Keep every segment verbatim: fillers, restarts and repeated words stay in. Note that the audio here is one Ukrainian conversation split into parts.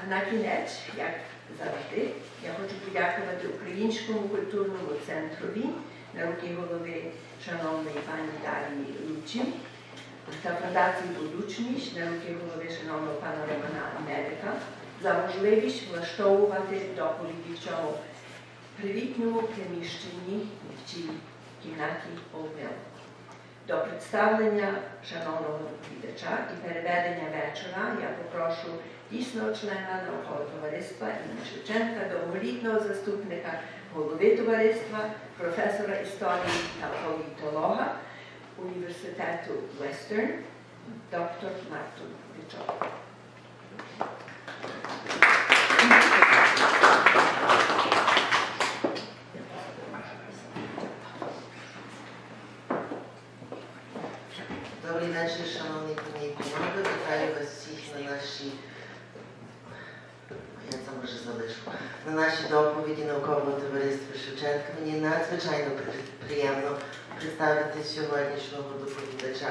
На кінець, як завжди, я хочу подякувати Українському культурному центрові на руки голови шановної пані Дарії Лучів та фундації «Будучність» на руки голови шановного пана Романа Медика за можливість влаштовувати доповіді в цьому привітному приміщенні в цій кімнаті Олмил. До представлення шановного доповідача і переведення вечора я попрошу дійсного члена наукового товариства Імені Шевченка, довголітнього заступника голови товариства, професора історії та політолога університету Western, доктор Марту Вичок. Добрий вечір, шановні пані і панове. Вітаю вас всіх на нашій, я це може залишу, на нашій доповіді наукового товариства Шевченка. Мені надзвичайно приємно представити сьогоднішнього доповідача.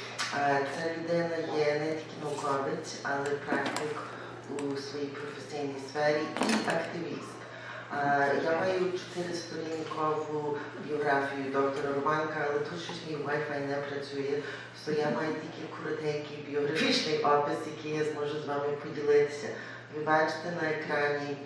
Ця людина є не тільки науковець, але практик у своїй професійній сфері і активіст. Я маю чотиристорінкову біографію доктора Романка, але тут щось мій Wi-Fi не працює, то я маю тільки коротенький біографічний опис, який я зможу з вами поділитися. Ви бачите на екрані,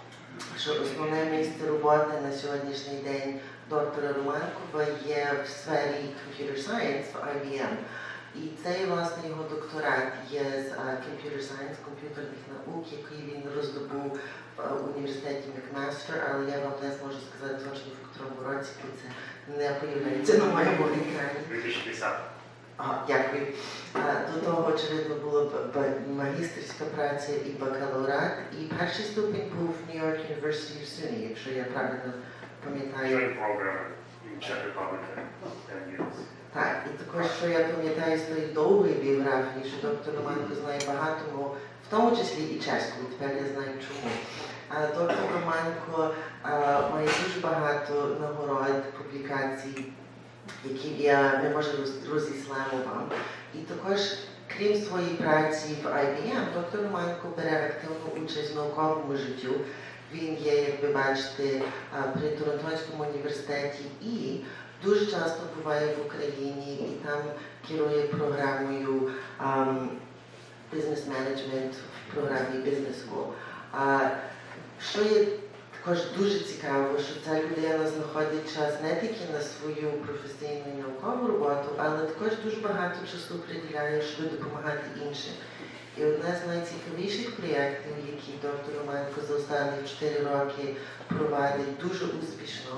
що основне місце роботи на сьогоднішній день доктора Романкова є в сфері Computer Science в ай бі ем. І цей, власне, його докторат є з Computer Science, комп'ютерних наук, який він роздобув в університеті Макмастер, але я вам не зможу сказати точно в котрому році, бо це не появляється на моєму екрані. дві тисячі десятий. Ага, дякую. До того, очевидно, була магістерська праця і бакалаврат, і перший ступінь був в New York University в Суні, якщо я правильно пам'ятаю. Joint program in Czech Republic ten years. Так, і також, що я пам'ятаю з тої довгої біографії, що доктор Романко знає багато мов, в тому числі і чеську, тепер я знаю чому. Доктор Романко має дуже багато нагород, публікацій, які я не можу розіслати вам. І також, крім своєї праці в ай бі ем, доктор Романко бере активну участь в науковому життю. Він є, як ви бачите, при Торонтонському університеті і дуже часто буває в Україні і там керує програмою um, Business Management в програмі Business School. Uh, що є також дуже цікаво, що ця людина знаходить час не тільки на свою професійну і наукову роботу, але також дуже багато часу приділяє, щоб допомагати іншим. І одне з найцікавіших проєктів, які доктор Романко за останні чотири роки провадить дуже успішно,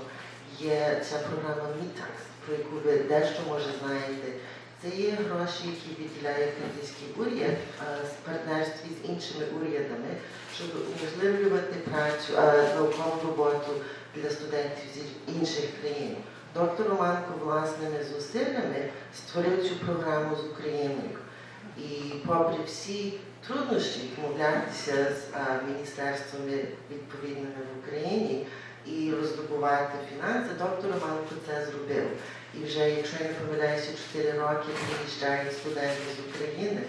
є ця програма Mitax, про яку ви дещо, може, знаєте. Це є гроші, які виділяє французький уряд в партнерстві з іншими урядами, щоб уможливлювати працю, наукову роботу для студентів з інших країн. Доктор Романко власними зусиллями створив цю програму з Україною. І попри всі труднощі домовлятися з міністерствами відповідними в Україні і роздобувати фінанси, доктор Романко це зробив. І вже, якщо я не помиляюся, чотири роки приїжджають студенти з України.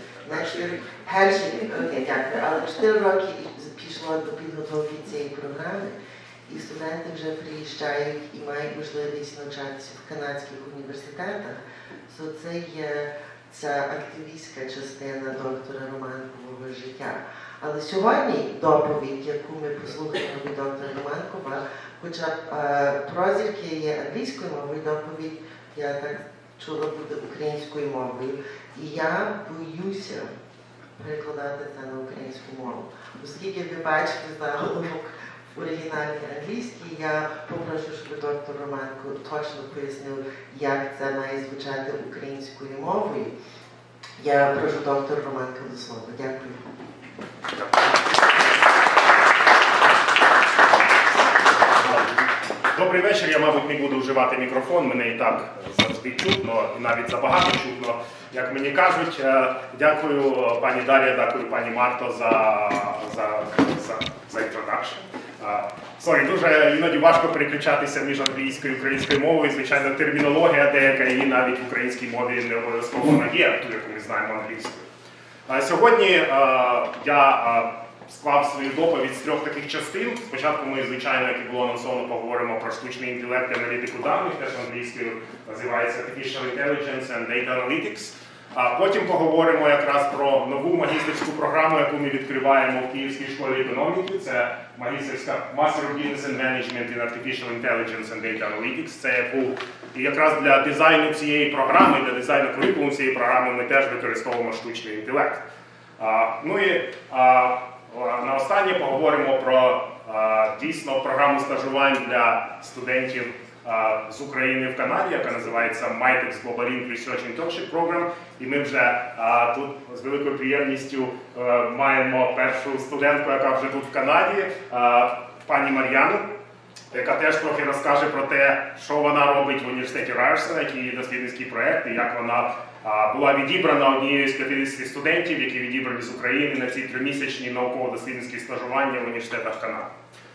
Перші, окей, дякую, але чотири роки пішло до підготовки цієї програми, і студенти вже приїжджають і мають можливість навчатися в канадських університетах. So це є ця активістська частина доктора Романкового життя. Але сьогодні доповідь, яку ми послухаємо від доктора Романкова, хоча б прозірки є англійською мовою, доповідь, я так чула, буде українською мовою. І я боюся перекладати це на українську мову. Оскільки ви бачите заголовок в оригіналі англійській, я попрошу, щоб доктор Романко точно пояснив, як це має звучати українською мовою. Я прошу доктора Романка до слова. Дякую. Добрий вечір. Я, мабуть, не буду вживати мікрофон, мене і так завжди чутно, і навіть забагато чутно, як мені кажуть. Дякую пані Дар'я, дякую пані Марто за, за, за, за introduction. Сорі, дуже іноді важко переключатися між англійською і українською мовою. Звичайно, термінологія деяка і навіть в українській мові не обов'язково вона є, ту, яку ми знаємо англійською. Сьогодні я склав свою доповідь з трьох таких частин. Спочатку ми, звичайно, як і було анонсовано, поговоримо про штучний інтелект і аналітику даних, теж англійською називається Artificial Intelligence and Data Analytics. А потім поговоримо якраз про нову магістерську програму, яку ми відкриваємо в Київській школі економіки. Це магістерська Master of Business and Management in Artificial Intelligence and Data Analytics. Це яку і якраз для дизайну цієї програми, для дизайну курикулуму цієї програми ми теж використовуємо штучний інтелект. А, ну і а, на останнє поговоримо про а, дійсно програму стажувань для студентів а, з України в Канаді, яка називається Mytex Global Link Research Internship Program. І ми вже а, тут з великою приємністю а, маємо першу студентку, яка вже тут в Канаді, а, пані Мар'яну, яка теж трохи розкаже про те, що вона робить в університеті Райерсона, який є дослідницький проєкт, і як вона а, була відібрана однією з п'ятдесяти студентів, які відібрані з України на ці тримісячні науково-дослідницькі стажування в університетах Канади.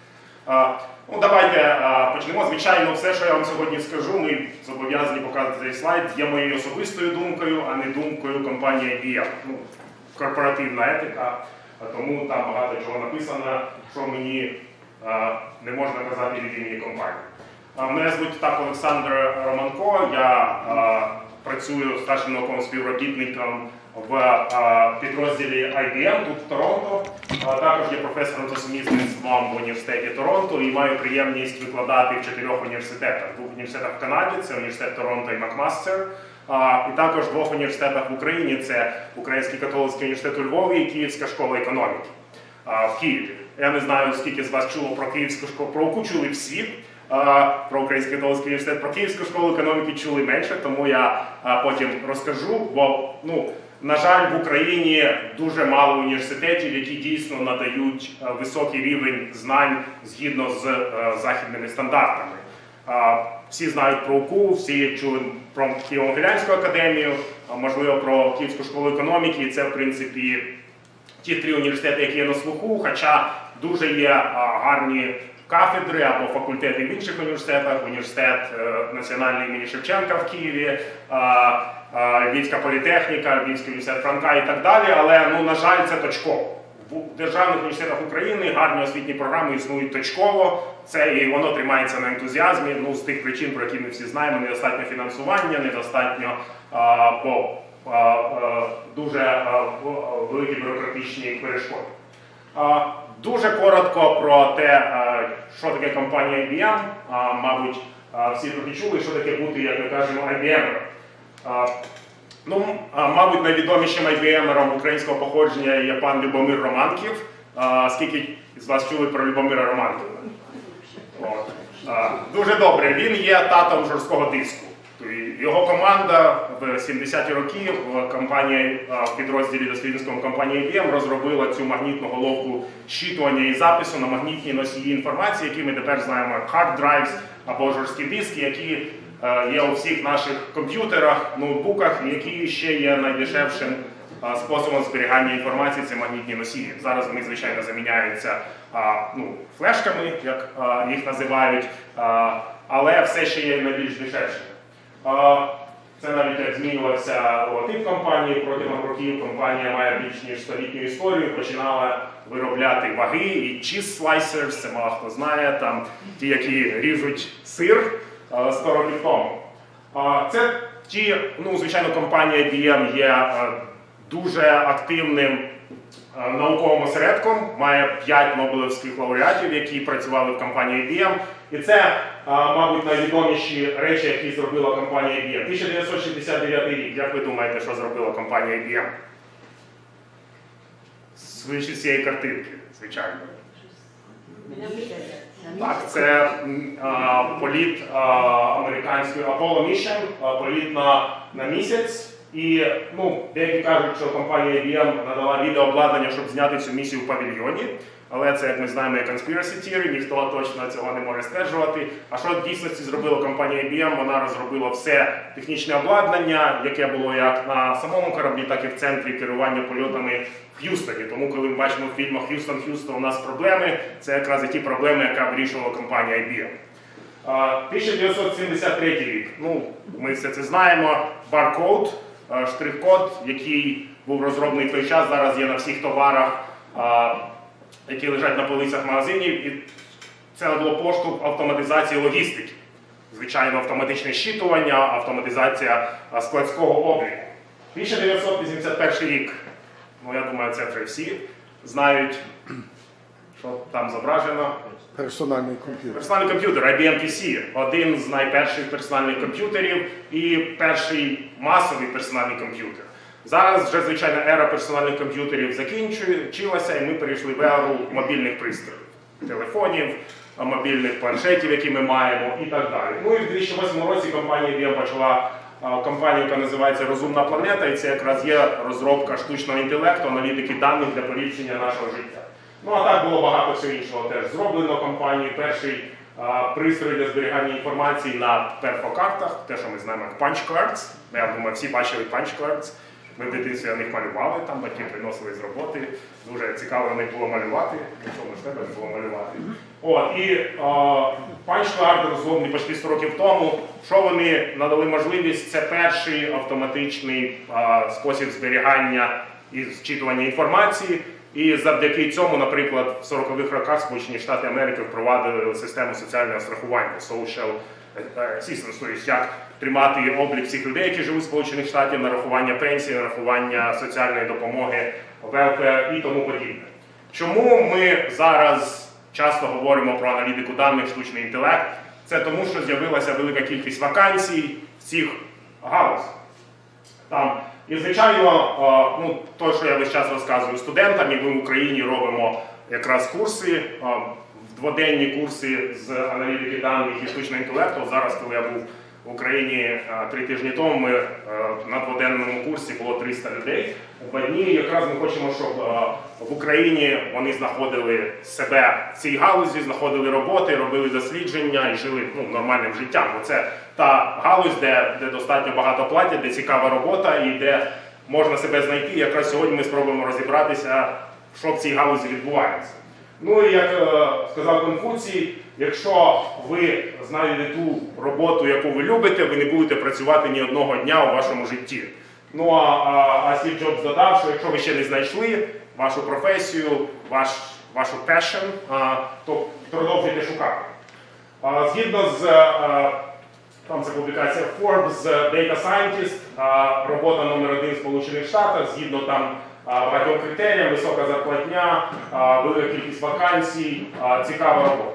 А, ну, давайте а, почнемо. Звичайно, все, що я вам сьогодні скажу, ми зобов'язані показати цей слайд, є моєю особистою думкою, а не думкою компанії ай бі ем. Ну, корпоративна етика, тому там багато чого написано, що мені а, не можна казати від імені компанії. А, мене звуть так Олександр Романко, я а, працюю старшим науковим співробітником в а, підрозділі ай бі ем тут в Торонто. А, також є професором за сумісництвом в університеті Торонто і маю приємність викладати в чотирьох університетах. Двох університетах в Канаді, це університет Торонто і Макмастер. А, і також в двох університетах в Україні, це Український католицький університет у Львові і Київська школа економіки а, в Києві. Я не знаю, скільки з вас чуло про Київську школу, про яку чули всі. Про Український католицький університет, про Київську школу економіки чули менше, тому я а, потім розкажу, бо, ну, на жаль, в Україні дуже мало університетів, які дійсно надають а, високий рівень знань згідно з а, західними стандартами. А, всі знають про УКУ, всі чули про Києво-Могилянську академію, а, можливо, про Київську школу економіки, і це, в принципі, ті три університети, які є на слуху, хоча дуже є а, гарні кафедри або факультети в інших університетах, університет е, Національний імені Шевченка в Києві, е, е, Львівська політехніка, Львівський університет Франка і так далі, але, ну, на жаль, це точково. В державних університетах України гарні освітні програми існують точково, це і воно тримається на ентузіазмі, ну, з тих причин, про які ми всі знаємо, недостатньо фінансування, недостатньо е, бо, е, е, дуже е, великі бюрократичні перешкоди. Е, Дуже коротко про те, що таке компанія ай бі ем. Мабуть, всі трохи чули, що таке бути, як ми кажемо, ай бі емером. Ну, мабуть, найвідомішим ай бі емером українського походження є пан Любомир Романків. Скільки з вас чули про Любомира Романкова? От. Дуже добре. Він є татом жорсткого диску. Його команда в сімдесяті роки в компанії, в підрозділі дослідницькому компанії ай бі ем розробила цю магнітну головку щитування і запису на магнітні носії інформації, які ми тепер знаємо як hard drives або жорсткі диски, які є у всіх наших комп'ютерах, ноутбуках, і які ще є найдешевшим способом зберігання інформації – це магнітні носії. Зараз вони, звичайно, заміняються ну, флешками, як їх називають, але все ще є найбільш дешевшим. Це навіть як змінювався логотип компанії протягом років. Компанія має більш ніж столітню історію, починала виробляти ваги і cheese slicers, це мало хто знає, там ті, які ріжуть сир сто років тому. Це ті, ну, звичайно, компанія ай бі ем є дуже активним науковим осередком, має п'ять нобелівських лауреатів, які працювали в компанії ай бі ем. І це, мабуть, найвідоміші речі, які зробила компанія ай бі ем. тисяча дев'ятсот шістдесят дев'ятий рік. Як ви думаєте, що зробила компанія ай бі ем? Свичі цієї картинки, звичайно. Так, це а, політ а, американської Apollo Mission, а, політ на, на місяць. І, ну, деякі кажуть, що компанія ай бі ем надала відеообладнання, щоб зняти цю місію в павільйоні. Але це, як ми знаємо, є conspiracy theory, ніхто точно цього не може стверджувати. А що в дійсності зробила компанія ай бі ем? Вона розробила все технічне обладнання, яке було як на самому кораблі, так і в центрі керування польотами в Х'юстоні. Тому, коли ми бачимо в фільмах «Х'юстон, Х'юстон, у нас проблеми», це якраз і ті проблеми, яка вирішувала компанія ай бі ем. тисяча дев'ятсот сімдесят третій рік. Ну, ми все це знаємо. Баркод, штрих-код, який був розроблений в той час, зараз є на всіх товарах. які лежать на полицях магазинів, і це було поштовх автоматизації логістики. Звичайно, автоматичне щитування, автоматизація складського обліку. тисяча дев'ятсот вісімдесят перший рік, ну я думаю, це вже всі знають, що там зображено. Персональний комп'ютер. Персональний комп'ютер, ай бі ем пі сі, один з найперших персональних комп'ютерів і перший масовий персональний комп'ютер. Зараз вже, звичайно, ера персональних комп'ютерів закінчилася, і ми перейшли в еру мобільних пристроїв, телефонів, мобільних планшетів, які ми маємо, і так далі. Ну і в дві тисячі восьмому році компанія ай бі ем почала компанію, яка називається «Розумна планета», і це якраз є розробка штучного інтелекту, аналітики даних для поліпшення нашого життя. Ну а так було багато всього іншого теж зроблено компанією. Перший а, пристрій для зберігання інформації на перфокартах, те, що ми знаємо як punch cards. Я думаю, всі бачили punch cards. Ми в дитинстві на них малювали, там батьки приносили з роботи. Дуже цікаво на них було малювати. Нічого ж тебе було малювати. От, і punch card розроблений почти сто років тому. Що вони надали можливість? Це перший автоматичний а, спосіб зберігання і зчитування інформації. І завдяки цьому, наприклад, в сорокових роках Сполучені Штати Америки впровадили систему соціального страхування, social assistance, тобто як тримати облік всіх людей, які живуть в Сполучених Штатах, нарахування пенсії, нарахування соціальної допомоги, велфеар і тому подібне. Чому ми зараз часто говоримо про аналітику даних, штучний інтелект? Це тому, що з'явилася велика кількість вакансій в цих галузях. Там І, звичайно, ну, то, що я весь час розказую студентам, і ми в Україні робимо якраз курси, дводенні курси з аналітики даних і штучного інтелекту. Зараз, коли я був в Україні три тижні тому, ми на дводенному курсі було триста людей. Два дні якраз ми хочемо, щоб в Україні вони знаходили себе в цій галузі, знаходили роботи, робили дослідження і жили ну, нормальним життям. Бо це та галузь, де, де достатньо багато платять, де цікава робота і де можна себе знайти. І якраз сьогодні ми спробуємо розібратися, що в цій галузі відбувається. Ну і як е, сказав Конфуцій, якщо ви знайдете ту роботу, яку ви любите, ви не будете працювати ні одного дня у вашому житті. Ну а, а, а Стів Джобс додав, що якщо ви ще не знайшли вашу професію, ваш, вашу passion, а, то продовжуйте шукати. А, згідно з, а, там це публікація Forbes, Data Scientist, а, робота номер один в Сполучених Штатах, згідно там багатьом критеріям, висока зарплатня, велика кількість вакансій, цікава робота.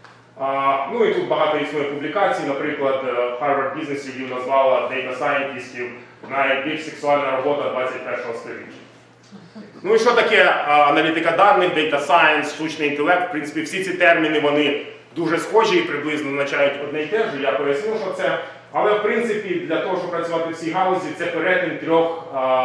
Ну і тут багато існує публікацій, наприклад, Harvard Business Review назвала Data Scientistів найбільш сексуальна робота двадцять першого століття. Ну і що таке аналітика даних, Data Science, штучний інтелект? В принципі, всі ці терміни, вони дуже схожі і приблизно означають одне й те ж, я поясню, що це. Але, в принципі, для того, щоб працювати в цій галузі, це перетин трьох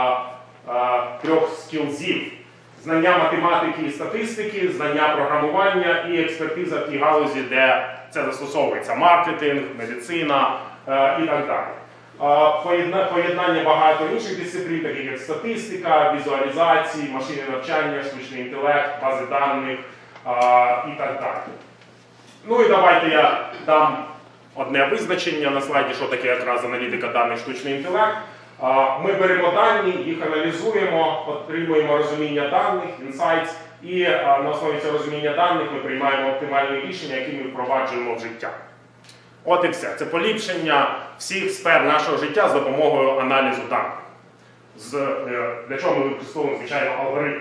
трьох скілзів. Знання математики і статистики, знання програмування і експертиза в тій галузі, де це застосовується. Маркетинг, медицина е, і так далі. Е, поєднання багато інших дисциплін, таких як статистика, візуалізації, машинне навчання, штучний інтелект, бази даних е, і так далі. Ну і давайте я дам одне визначення на слайді, що таке якраз аналітика даних, штучний інтелект. Ми беремо дані, їх аналізуємо, отримуємо розуміння даних, інсайтс, і на основі цього розуміння даних ми приймаємо оптимальні рішення, які ми впроваджуємо в життя. От і все. Це поліпшення всіх сфер нашого життя з допомогою аналізу даних. З, для чого ми використовуємо, звичайно, алгоритми.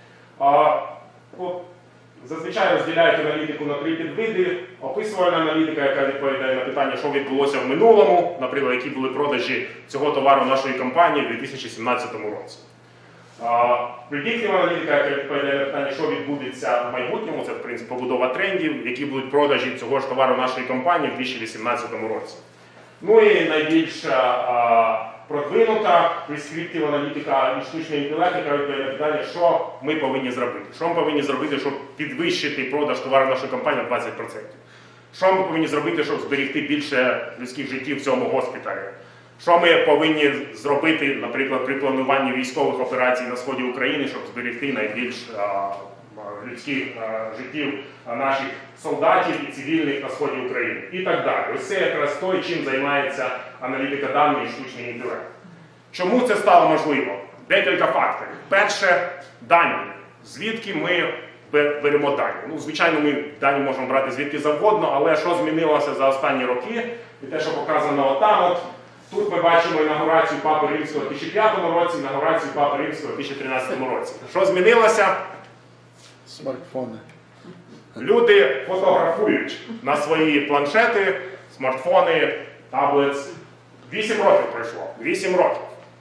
Зазвичай розділяють аналітику на три підвиди. Описувальна аналітика, яка відповідає на питання, що відбулося в минулому, наприклад, які були продажі цього товару нашої компанії в дві тисячі сімнадцятому році. Предиктивна аналітика, яка відповідає на питання, що відбудеться в майбутньому, це, в принципі, побудова трендів, які будуть продажі цього ж товару нашої компанії в дві тисячі вісімнадцятому році. Ну і найбільш продвинута прескриптив аналітика і штучний інтелект, яка відповідає на питання, що ми повинні зробити. Що ми повинні зробити, щоб підвищити продаж товару нашої компанії на двадцять відсотків? Що ми повинні зробити, щоб зберегти більше людських життів в цьому госпіталі? Що ми повинні зробити, наприклад, при плануванні військових операцій на сході України, щоб зберегти найбільш а, людських а, життів наших солдатів і цивільних на сході України? І так далі. Ось це якраз той, чим займається аналітика даних і штучний інтелект. Чому це стало можливо? Декілька факторів. Перше, дані. Звідки ми беремо дані. Ну, звичайно, ми дані можемо брати звідки завгодно, але що змінилося за останні роки, і те, що показано отам, от, тут ми бачимо інаугурацію Папи Римського в дві тисячі п'ятому році, інаугурацію Папи Римського в дві тисячі тринадцятому році. Що змінилося? Смартфони. Люди фотографують на свої планшети, смартфони, таблет. Вісім років пройшло. Вісім років.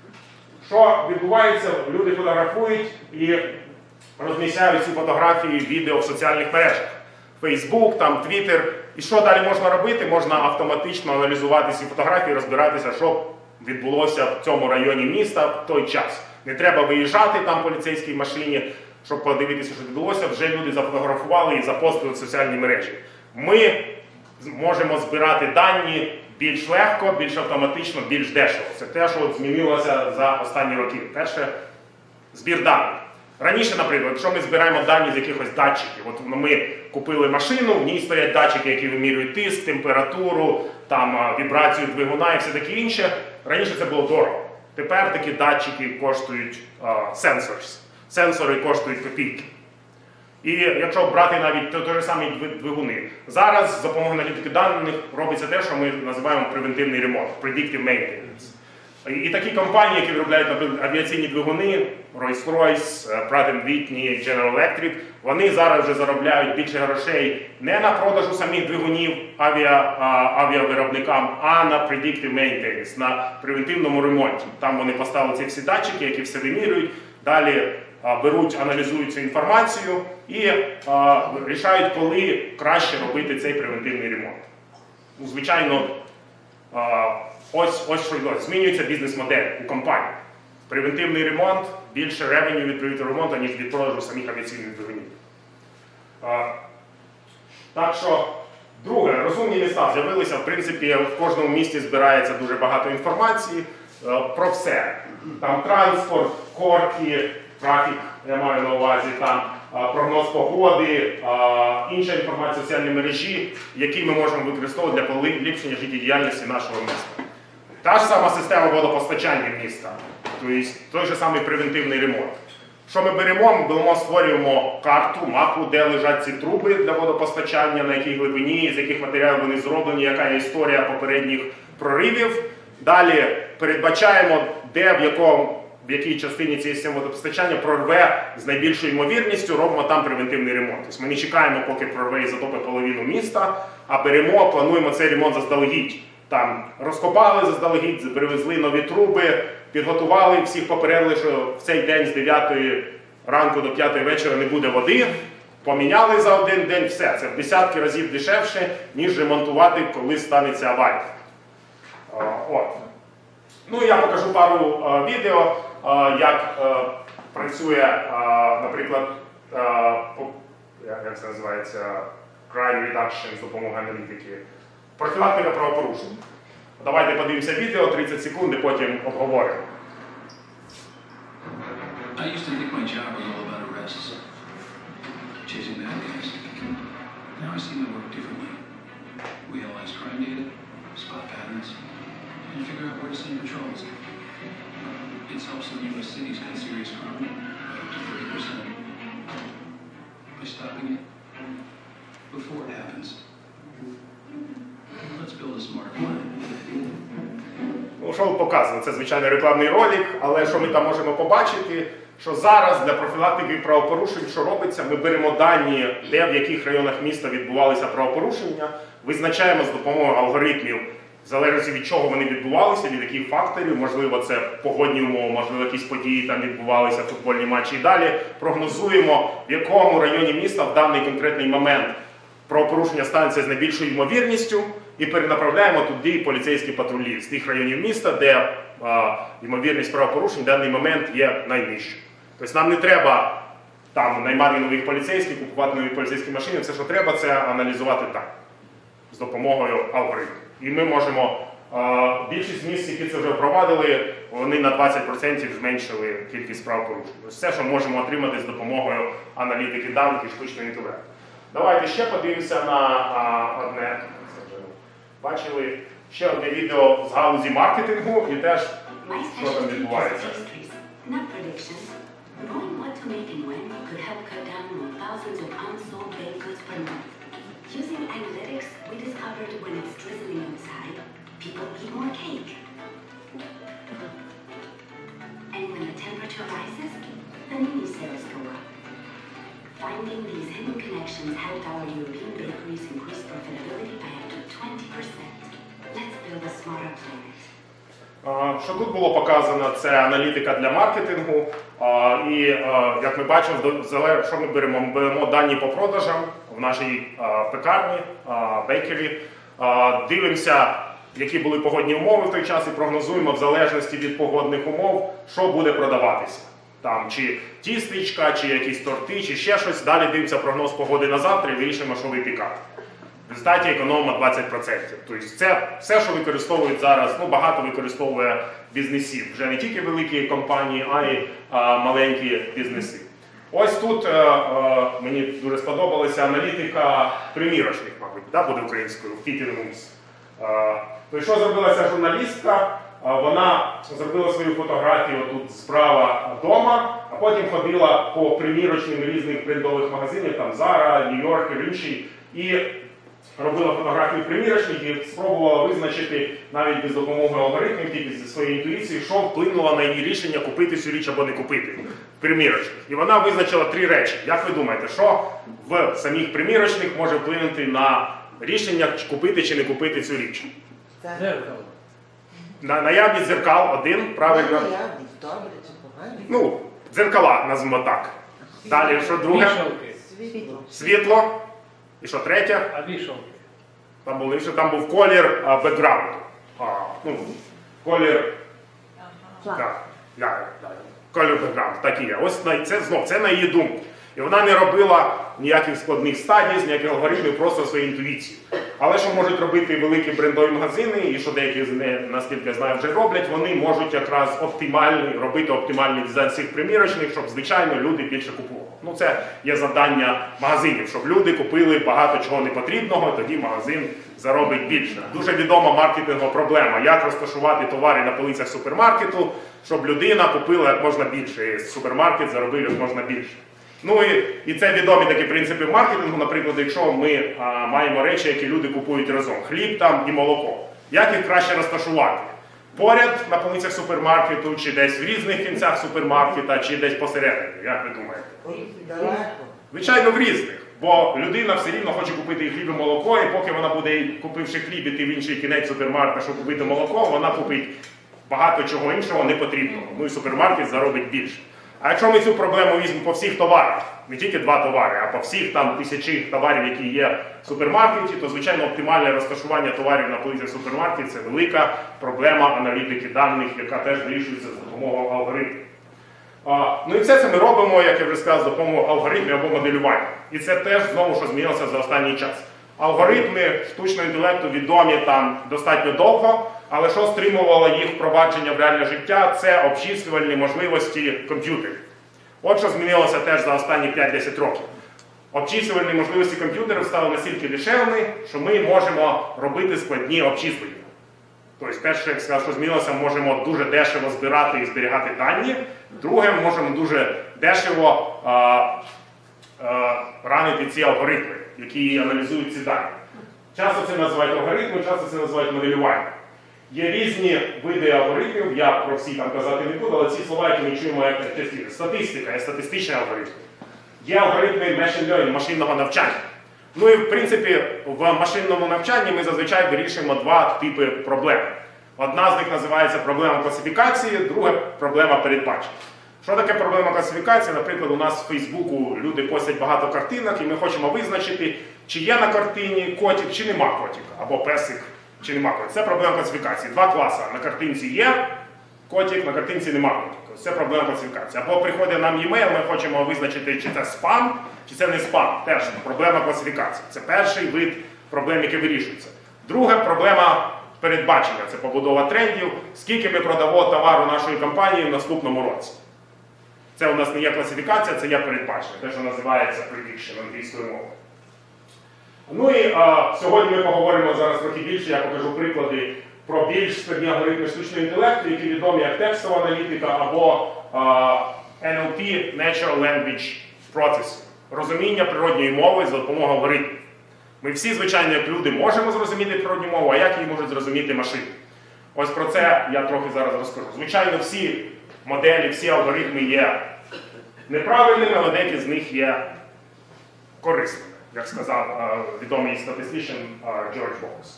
Що відбувається? Люди фотографують і розміщають ці фотографії, відео в соціальних мережах. Фейсбук, там, Твіттер. І що далі можна робити? Можна автоматично аналізувати ці фотографії, розбиратися, що відбулося в цьому районі міста в той час. Не треба виїжджати там в поліцейській машині, щоб подивитися, що відбулося. Вже люди зафотографували і запостили в соціальні мережі. Ми можемо збирати дані більш легко, більш автоматично, більш дешево. Це те, що от змінилося за останні роки. Перше, збір даних. Раніше, наприклад, якщо ми збираємо дані з якихось датчиків, от ми купили машину, в ній стоять датчики, які вимірюють тиск, температуру, там, вібрацію двигуна і все таке інше. Раніше це було дорого. Тепер такі датчики коштують uh, sensors. Сенсори коштують копійки. І якщо брати навіть той же самі двигуни, зараз за допомогою аналітики даних робиться те, що ми називаємо превентивний ремонт, predictive maintenance. І такі компанії, які виробляють, наприклад, авіаційні двигуни, Rolls-Royce, Pratt енд Whitney, General Electric, вони зараз вже заробляють більше грошей не на продажу самих двигунів авіа, авіавиробникам, а на predictive maintenance, на превентивному ремонті. Там вони поставили ці всі датчики, які все вимірюють, далі беруть, аналізують цю інформацію і а, рішають, коли краще робити цей превентивний ремонт. Ну, звичайно, а, ось, ось що відбувається. Змінюється бізнес-модель у компанії. Превентивний ремонт, більше ревеню від превентивного ремонту, ніж від продажу самих авіаційних двигунів. А, так що, друге, розумні міста з'явилися, в принципі, в кожному місті збирається дуже багато інформації а, про все. Там транспорт, корки, трафік, я маю на увазі, там прогноз погоди, інша інформація в соціальній мережі, які ми можемо використовувати для поліпшення життєдіяльності нашого міста. Та ж сама система водопостачання міста, тобто той же самий превентивний ремонт. Що ми беремо? Ми беремо, створюємо карту, мапу, де лежать ці труби для водопостачання, на якій глибині, з яких матеріалів вони зроблені, яка є історія попередніх проривів. Далі передбачаємо, де, в якому в якій частині цієї системи водопостачання прорве з найбільшою ймовірністю, робимо там превентивний ремонт. Тобто ми не чекаємо, поки прорве і затопить половину міста, а беремо, плануємо цей ремонт заздалегідь. Там розкопали заздалегідь, привезли нові труби, підготували, всіх попередили, що в цей день з дев'ятої ранку до п'ятої вечора не буде води, поміняли за один день, все. Це в десятки разів дешевше, ніж ремонтувати, коли станеться аварія. От. Ну, я покажу пару а, відео, а, як а, працює, а, наприклад, а, по, як це називається, crime reduction з допомогою аналітики, профілактика правопорушень. Давайте подивимося відео, тридцять секунд, і потім обговоримо. I used to think my job was all about arrests, chasing bad guys. Now I see my work differently. We analyze crime data, spot patterns, and figure out where to send patrols. It's helped some U S cities cut serious crime by up to thirty percent by stopping it before it happens. Let's build a smart plan. Ну, що показано? Це звичайний рекламний ролик, але що ми там можемо побачити, що зараз для профілактики правопорушень, що робиться, ми беремо дані, де в яких районах міста відбувалися правопорушення, визначаємо з допомогою алгоритмів, в залежності від чого вони відбувалися, від яких факторів, можливо, це погодні умови, можливо, якісь події там відбувалися, футбольні матчі і далі, прогнозуємо, в якому районі міста в даний конкретний момент правопорушення станеться з найбільшою ймовірністю, і перенаправляємо туди поліцейські патрулі з тих районів міста, де а, ймовірність правопорушень в даний момент є найнижчою. Тобто нам не треба там наймати нових поліцейських, купувати нові поліцейські машини, все, що треба, це аналізувати так, з допомогою алгоритмів. І ми можемо, а, більшість міст, які це вже впровадили, вони на двадцять відсотків зменшили кількість правопорушень. Ось все, що можемо отримати з допомогою аналітики даних і штучного інтелекту. Давайте ще подивимося на а, одне. Бачили ще одне відео з галузі маркетингу і теж, що там відбувається. Knowing what to make and when could help cut down on thousands of unsold baked goods per month. Using analytics, we discovered when it's drizzling outside, people eat more cake. And when the temperature rises, the mini sales go up. Finding these hidden connections helped our European bakeries increase profitability by up to twenty percent. Let's build a smarter planet. Що тут було показано, це аналітика для маркетингу. І, як ми бачимо, що ми беремо? Ми беремо дані по продажам в нашій пекарні, бейкері, дивимося, які були погодні умови в той час, і прогнозуємо в залежності від погодних умов, що буде продаватися. Там, чи тістечка, чи якісь торти, чи ще щось. Далі дивимося прогноз погоди на завтра і вирішуємо, що випікати. В результаті економимо двадцять відсотків. Тобто це все, що використовують зараз, ну багато використовує бізнесів. Вже не тільки великі компанії, а й а, маленькі бізнеси. Ось тут а, а, мені дуже сподобалася аналітика примірочних, мабуть, да, буде українською, fitting rooms. Тобто, що зробила ця журналістка? Вона зробила свою фотографію тут справа вдома, а потім ходила по примірочним різних брендових магазинів, там Zara, New York, інші, і робила фотографію примірочних і спробувала визначити навіть без допомоги алгоритмів, тільки зі своєї інтуїції, що вплинуло на її рішення купити цю річ або не купити в примірочних. І вона визначила три речі. Як ви думаєте, що в самих примірочних може вплинути на рішення, купити чи не купити цю річ? Зеркало. На, наявність дзеркал один, правильно? Наявність, добре чи погано? Ну, дзеркала, назвемо так. Далі, що друге? Світло. Світло. І що третє? А вішалки? Там були, що там був колір а, бекграунду. А, ну, колір... Ага. Так, да, да, колір бекграунду, так і є. Ось на, це, знов, це на її думку. І вона не робила ніяких складних стадій, ніяких алгоритмів, просто своєю інтуїцією. Але що можуть робити великі брендові магазини, і що деякі з них, наскільки я знаю, вже роблять, вони можуть якраз оптимальний, робити оптимальний дизайн цих примірочних, щоб, звичайно, люди більше купували. Ну, це є завдання магазинів, щоб люди купили багато чого непотрібного, тоді магазин заробить більше. Дуже відома маркетингова проблема, як розташувати товари на полицях супермаркету, щоб людина купила як можна більше, і супермаркет заробив як можна більше. Ну і, і це відомі такі принципи маркетингу, наприклад, якщо ми а, маємо речі, які люди купують разом, хліб там і молоко. Як їх краще розташувати? Поряд на полицях супермаркету, чи десь в різних кінцях супермаркета, чи десь посередині, як ви думаєте? Далеко. Звичайно, в різних, бо людина все рівно хоче купити і хліб, і молоко, і поки вона буде, купивши хліб, іти в інший кінець супермаркета, щоб купити молоко, вона купить багато чого іншого непотрібного. Ну і супермаркет заробить більше. А якщо ми цю проблему візьмемо по всіх товарах, не тільки два товари, а по всіх там тисячі товарів, які є в супермаркеті, то, звичайно, оптимальне розташування товарів на полицях супермаркеті – це велика проблема аналітики даних, яка теж вирішується за допомогою алгоритмів. А, ну і все це ми робимо, як я вже сказав, за допомогою алгоритмів або моделювання. І це теж, знову, що змінилося за останній час. Алгоритми штучного інтелекту відомі там достатньо довго, але що стримувало їх впровадження в реальне життя – це обчислювальні можливості комп'ютерів. От що змінилося теж за останні п'ять-десять років. Обчислювальні можливості комп'ютерів стали настільки дешевими, що ми можемо робити складні обчислення. Тобто, перше, як сказав, що змінилося, ми можемо дуже дешево збирати і зберігати дані. Друге, ми можемо дуже дешево а, а, ранити ці алгоритми, які аналізують ці дані. Часто це називають алгоритми, часто це називають моделювання. Є різні види алгоритмів, я про всі там казати не буду, але ці слова, які ми чуємо як частіше. Статистика, є статистичні алгоритми. Є алгоритми machine learning, машинного навчання. Ну і в принципі в машинному навчанні ми зазвичай вирішуємо два типи проблем. Одна з них називається проблема класифікації, друга проблема передбачення. Що таке проблема класифікації? Наприклад, у нас в Фейсбуку люди постять багато картинок, і ми хочемо визначити, чи є на картині котик, чи нема котика, або песик, чи нема котика. Це проблема класифікації. Два класи. На картинці є котик, на картинці нема котика. Це проблема класифікації. Або приходить нам e-mail, ми хочемо визначити, чи це спам, чи це не спам. Теж проблема класифікації. Це перший вид проблем, який вирішується. Друга проблема передбачення. Це побудова трендів. Скільки ми продамо товару нашої компанії в наступному році. Це у нас не є класифікація, це є передбачення. Те, що називається prediction англійською мовою. Ну і а, сьогодні ми поговоримо зараз трохи більше, я покажу приклади про більш складні алгоритми штучного інтелекту, які відомі як текстова аналітика або а, ен ел пі – Natural Language Processing. Розуміння природньої мови за допомогою алгоритмів. Ми всі, звичайно, як люди, можемо зрозуміти природню мову, а як її можуть зрозуміти машини? Ось про це я трохи зараз розкажу. Звичайно, всі моделі, всі алгоритми є неправильними, але деякі з них є корисними, як сказав відомий статистичний Джордж Бокс.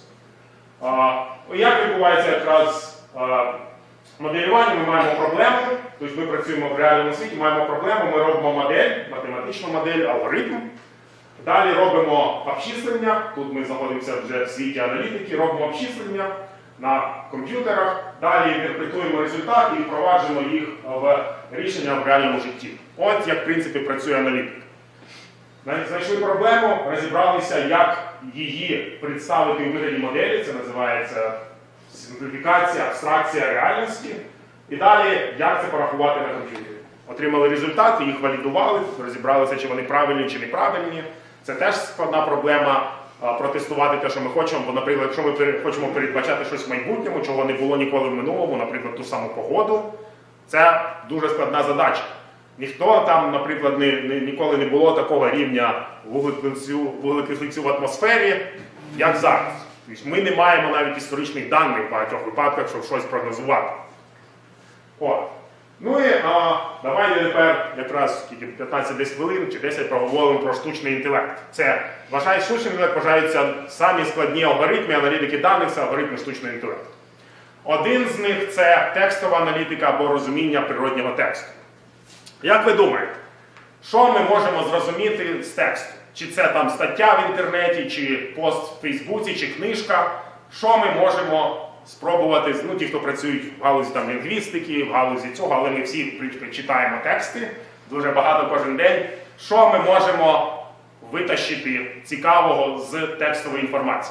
Як відбувається якраз моделювання? Ми маємо проблему, тобто ми працюємо в реальному світі, маємо проблему, ми робимо модель, математичну модель, алгоритм. Далі робимо обчислення, тут ми знаходимося вже в світі аналітики, робимо обчислення на комп'ютерах, далі інтерпретуємо результат і впроваджуємо їх в рішення в реальному житті. От як, в принципі, працює аналітика. Знайшли проблему, розібралися, як її представити у вигляді моделі, це називається симпліфікація, абстракція реальності. І далі, як це порахувати на комп'ютері. Отримали результати, їх валідували, розібралися, чи вони правильні, чи неправильні. Це теж складна проблема протестувати те, що ми хочемо, бо, наприклад, якщо ми хочемо передбачати щось в майбутньому, чого не було ніколи в минулому, наприклад, ту саму погоду, це дуже складна задача. Ніхто там, наприклад, не, не, ніколи не було такого рівня вуглекислицю в атмосфері, як зараз. Тобто ми не маємо навіть історичних даних в багатьох випадках, щоб щось прогнозувати. От. Ну і а, давайте тепер якраз п'ятнадцять-десять хвилин чи десять поговоримо про штучний інтелект. Це, вважає, штучний інтелект вважаються самі складні алгоритми, аналітики даних, це алгоритми штучного інтелекту. Один з них – це текстова аналітика або розуміння природнього тексту. Як ви думаєте, що ми можемо зрозуміти з тексту? Чи це там стаття в інтернеті, чи пост в Фейсбуці, чи книжка? Що ми можемо спробувати, ну ті, хто працюють в галузі там, лінгвістики, в галузі цього, але ми всі, в принципі, читаємо тексти, дуже багато кожен день. Що ми можемо витащити цікавого з текстової інформації?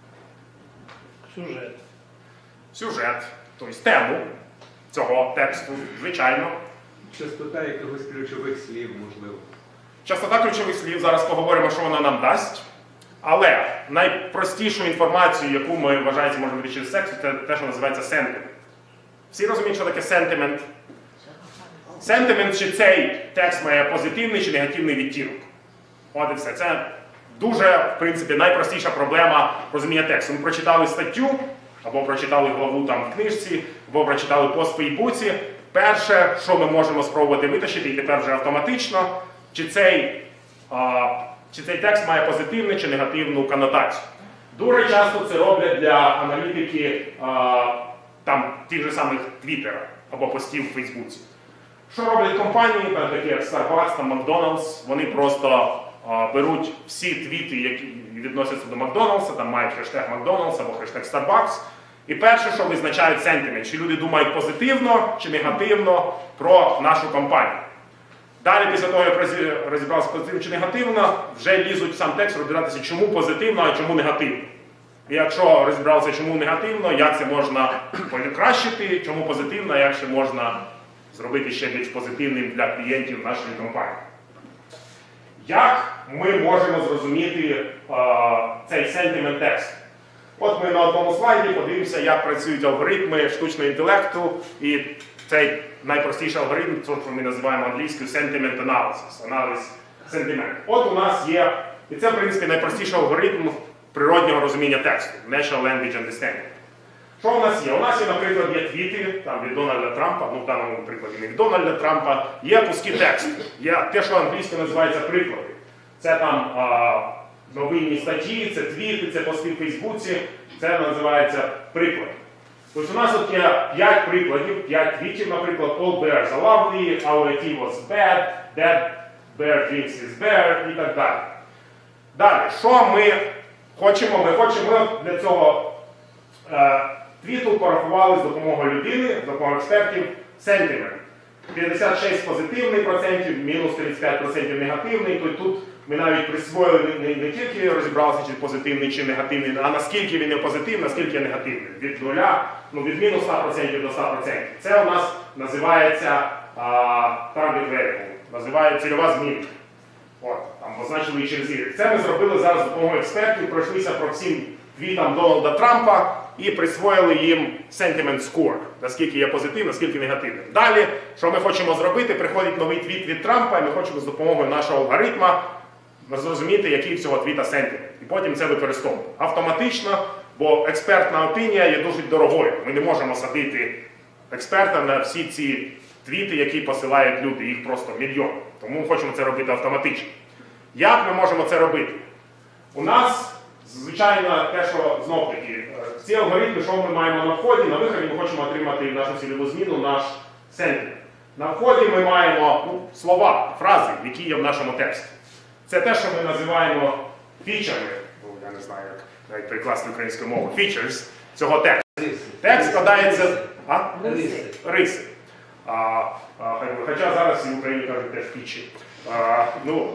Сюжет. Сюжет, тобто тему цього тексту, звичайно. Частота якогось ключових слів, можливо. Частота ключових слів, зараз поговоримо, що вона нам дасть. Але найпростішу інформацію, яку ми, вважається, можемо вийти через текст, це те, що називається сентимент. Всі розуміють, що таке сентимент? Сентимент, чи цей текст має позитивний чи негативний відтінок. От і все. Це дуже, в принципі, найпростіша проблема розуміння тексту. Ми прочитали статтю, або прочитали главу там в книжці, або прочитали пост в Фейсбуці. Перше, що ми можемо спробувати витащити, і тепер вже автоматично, чи цей, а, чи цей текст має позитивну чи негативну коннотацію. Дуже часто це роблять для аналітики а, там, тих же самих Твіттера або постів в Фейсбуці. Що роблять компанії, там, такі як Starbucks, там, Макдональдс, вони просто а, беруть всі твіти, які відносяться до Макдональдса, там мають хештег Макдональдс або хештег Starbucks. І перше, що визначають сентимент, чи люди думають позитивно чи негативно про нашу компанію. Далі, після того, як розібралися позитивно чи негативно, вже лізуть в сам текст розбиратися, чому позитивно, а чому негативно. І якщо розібралися, чому негативно, як це можна покращити, чому позитивно, а як ще можна зробити ще більш позитивним для клієнтів нашої компанії. Як ми можемо зрозуміти а, цей сентимент тексту? От ми на одному слайді подивимося, як працюють алгоритми штучного інтелекту, і цей найпростіший алгоритм, це, що ми називаємо англійською sentiment analysis, аналіз сентименту. От у нас є, і це, в принципі, найпростіший алгоритм природнього розуміння тексту, Natural Language Understanding. Що у нас є? У нас є, наприклад, є твіти там, від Дональда Трампа, ну в даному прикладі не від Дональда Трампа, є куски тексту, є те, що англійською називається приклади. Це там а, новинні статті, це твіти, це пости в Фейсбуці, це називається приклад. Тобто у нас тут є п'ять прикладів, п'ять твітів, наприклад, all bears are lovely, our tea was bad, that bear drinks his bear і так далі. Далі, що ми хочемо? Ми хочемо для цього е, твіту порахували з допомогою людини, з допомогою експертів, сентимент. п'ятдесят шість позитивний процентів, мінус тридцять п'ять відсотків негативний, то тут ми навіть присвоїли не, не тільки розібралися, чи позитивний, чи негативний, а наскільки він є позитивний, наскільки негативний. Від нуля, ну від мінус сто відсотків до ста відсотків. Це у нас називається а, target variable, називається цільова змінна. От, там позначили через ігри. Це ми зробили зараз з допомогою експертів, пройшлися про всім твітам Дональда Трампа і присвоїли їм sentiment score, наскільки є позитивний, наскільки негативний. Далі, що ми хочемо зробити, приходить новий твіт від Трампа, і ми хочемо з допомогою нашого алгоритма зрозуміти, який в цього твіта сентимент. І потім це використовувати. Автоматично, бо експертна опінія є дуже дорогою. Ми не можемо садити експерта на всі ці твіти, які посилають люди, їх просто мільйон. Тому ми хочемо це робити автоматично. Як ми можемо це робити? У нас, звичайно, те, що знов-таки, ці алгоритми, що ми маємо на вході, на виході ми хочемо отримати нашу цільову зміну, наш сентимент. На вході ми маємо ну, слова, фрази, які є в нашому тексті. Це те, що ми називаємо фічами, ну, я не знаю, як навіть перекласти українською мовою, features цього тексту. Текст складається... А? Риси. Риси. А, а, хоча зараз і в Україні кажуть теж фічі. А, ну,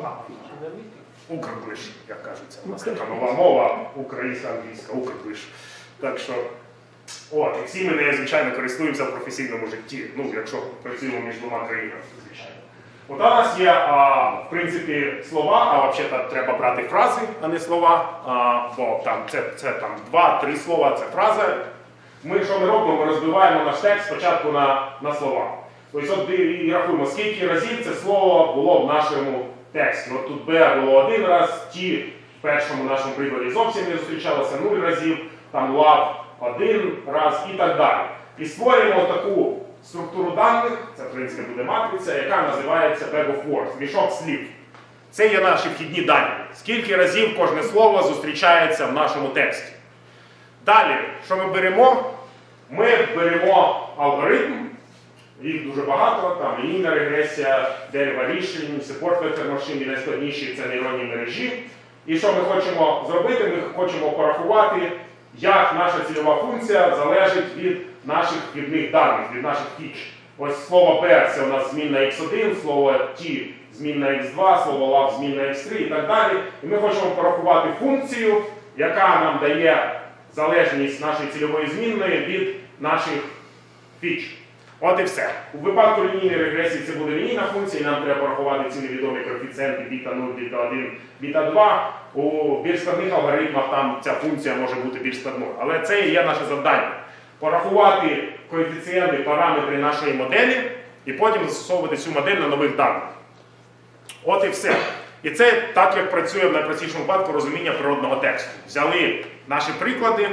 Укрблиш, як кажеться. У нас така нова мова, українська, англійська, Укрблиш. Так що, от, і всі ми нею, звичайно, користуємося в професійному житті. Ну, якщо працюємо між двома країнами, звичайно. От у нас є, а, в принципі, слова, а взагалі треба брати фрази, а не слова, а, бо там, це, це там два-три слова, це фраза. Ми що ми робимо? Ми розбиваємо наш текст спочатку на, на слова. Тобто от і рахуємо, скільки разів це слово було в нашому тексті. От тут Б було один раз, ті в першому нашому прикладі зовсім не зустрічалося нуль разів, там лав один раз і так далі. І створюємо таку структуру даних, це в принципі буде матриця, яка називається bag of words, мішок слів. Це є наші вхідні дані. Скільки разів кожне слово зустрічається в нашому тексті. Далі, що ми беремо? Ми беремо алгоритм, їх дуже багато, там лінійна регресія, дерева рішень, support vector машин, і найскладніші це нейронні мережі. І що ми хочемо зробити? Ми хочемо порахувати, як наша цільова функція залежить від наших вхідних даних, від наших фіч. Ось слово B – це у нас змінна ікс один, слово T – змінна ікс два, слово love – змінна ікс три і так далі. І ми хочемо порахувати функцію, яка нам дає залежність нашої цільової змінної від наших фіч. От і все. У випадку лінійної регресії це буде лінійна функція, і нам треба порахувати ці невідомі коефіцієнти біта нуль, біта один, біта два. У більш складних алгоритмах там ця функція може бути більш складною. Але це і є наше завдання. Порахувати коефіцієнти, параметри нашої моделі, і потім застосовувати цю модель на нових даних. От і все. І це так, як працює в найпростішому випадку розуміння природного тексту. Взяли наші приклади,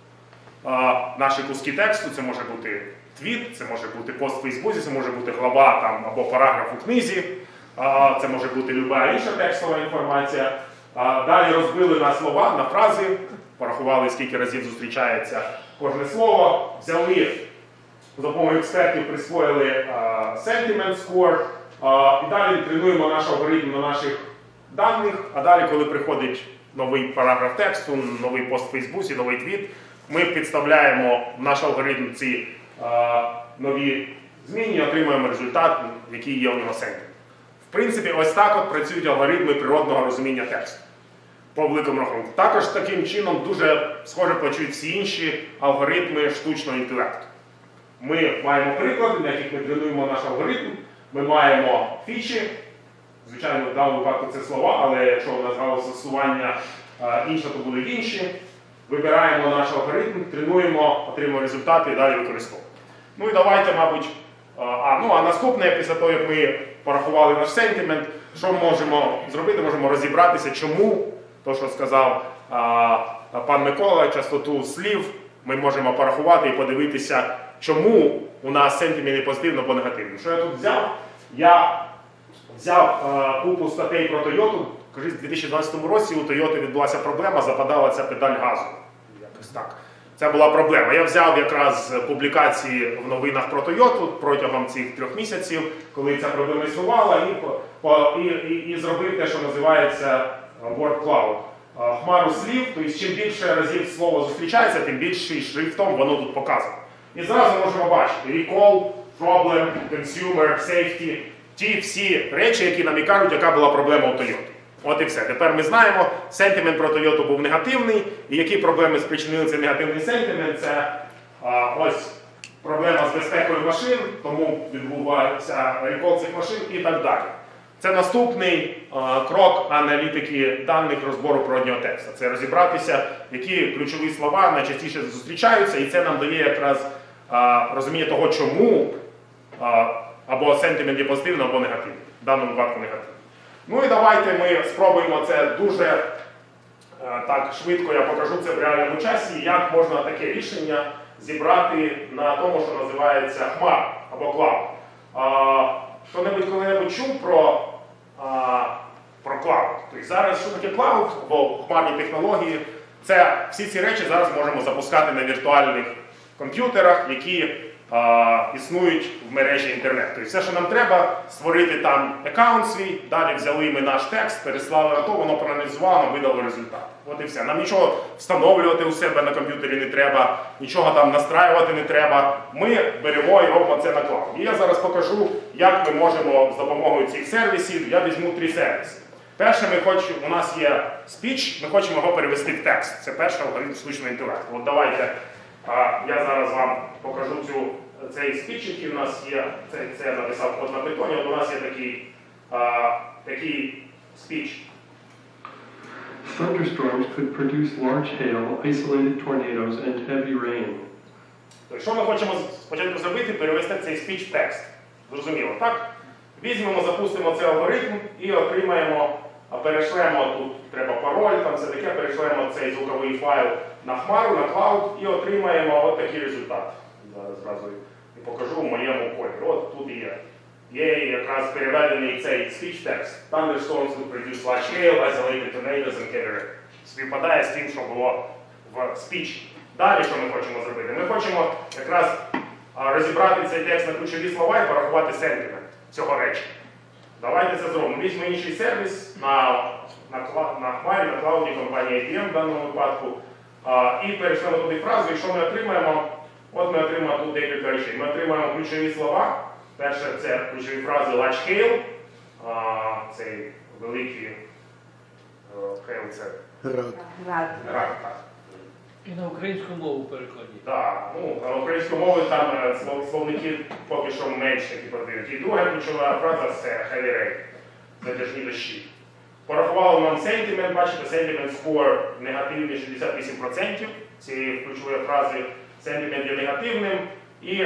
наші куски тексту, це може бути твіт, це може бути пост в Фейсбуці, це може бути глава там, або параграф у книзі, це може бути люба інша текстова інформація. Далі розбили на слова, на фрази, порахували, скільки разів зустрічається кожне слово, взяли, за допомогою експертів присвоїли sentiment score, і далі тренуємо наш алгоритм на наших даних, а далі, коли приходить новий параграф тексту, новий пост в Фейсбуці, новий твіт, ми підставляємо в наш алгоритм ці а, нові зміни і отримуємо результат, який є у нього сентимент. В принципі, ось так от працюють алгоритми природного розуміння тексту. По великому рахунку. Також таким чином дуже схоже працюють всі інші алгоритми штучного інтелекту. Ми маємо приклади, на яких ми тренуємо наш алгоритм, ми маємо фічі, звичайно, в даному випадку це слова, але якщо у нас галузь застосування інша, то будуть інші. Вибираємо наш алгоритм, тренуємо, отримуємо результати і далі використовуємо. Ну і давайте, мабуть, а, ну, а наступне, після того, як ми порахували наш сентимент, що ми можемо зробити? Можемо розібратися, чому, то, що сказав а, пан Микола, частоту слів, ми можемо порахувати і подивитися, чому у нас сентимент не позитивно або негативно. Що я тут взяв? Я взяв а, купу статей про Тойоту. Кажуть, у дві тисячі дванадцятому році у Тойоти відбулася проблема, западала ця педаль газу. Якось так. Це була проблема. Я взяв якраз публікації в новинах про Тойоту протягом цих трьох місяців, коли ця проблема існувала, і, по, і, і, і зробив те, що називається word cloud. Хмару слів, тобто чим більше разів слово зустрічається, тим більше шрифтом воно тут показано. І зразу можемо бачити recall, problem, consumer, safety, ті всі речі, які нам і кажуть, яка була проблема у Тойоти. От і все. Тепер ми знаємо, сентимент про Тойоту був негативний, і які проблеми спричинили цей негативний сентимент. Це а, ось проблема з безпекою машин, тому відбувається рекол цих машин і так далі. Це наступний а, крок аналітики даних розбору природнього тексту. Це розібратися, які ключові слова найчастіше зустрічаються, і це нам дає якраз а, розуміння того, чому а, або сентимент є позитивний, або негативний. В даному випадку негативний. Ну і давайте ми спробуємо це дуже а, так швидко, я покажу це в реальному часі, як можна таке рішення зібрати на тому, що називається хмар або клауд. Хто-небудь коли-небудь чув про, а, про клауд? Тобто зараз, що таке клауд, або хмарні технології, це всі ці речі зараз можемо запускати на віртуальних комп'ютерах, які а, існують в мережі інтернет. Тобто все, що нам треба, створити там аккаунт свій, далі взяли ми наш текст, переслали на то, воно проаналізувало, нам видало результат. От і все. Нам нічого встановлювати у себе на комп'ютері не треба, нічого там настраювати не треба. Ми беремо і робимо це на клауд. І я зараз покажу, як ми можемо з допомогою цих сервісів, я візьму три сервіси. Перше, ми хочемо, у нас є speech, ми хочемо його перевести в текст. Це перший алгоритм штучного інтелекту. От давайте, а, я зараз вам покажу цю, цей speech, який у нас є. Це, це я написав код на питоні. От у нас є такий, а, такий speech. Thunderstorms could produce large hail, isolated tornadoes, and heavy rain. Тобто, що ми хочемо спочатку зробити? Перевести цей спіч в текст. Зрозуміло, так? Візьмемо, запустимо цей алгоритм і отримаємо, перешлемо, тут треба пароль, там все таке, перешлемо цей звуковий файл на хмару, на клауд і отримаємо от такий результат. Зараз зразу і покажу в моєму коді. От тут є. Є якраз переведений цей speech text. Thunderstorms would produce large hail, isolated tornadoes and heavy rain. Співпадає з тим, що було в speech. Далі, що ми хочемо зробити? Ми хочемо якраз розібрати цей текст на ключові слова і порахувати сентимент цього речення. Давайте це зробимо. Візьмемо інший сервіс на, на, на хмарі, на клауді компанії ай бі ем в даному випадку. А, і перейшлемо туди фразу, і що ми отримаємо? От ми отримаємо тут декілька речей. Ми отримаємо ключові слова. Перше, це ключові фрази large hail, а, цей великий hail, це Град. Рад. град, так. І на українську мову перекладіть. Так, ну, на українську мову там е, слов- словники поки що менше такі продають. І друга ключова фраза це heavy rain, затяжні дощі. Порахувало нам sentiment, бачите, sentiment score негативний шістдесят вісім відсотків цієї ключової фрази, sentiment є негативним. І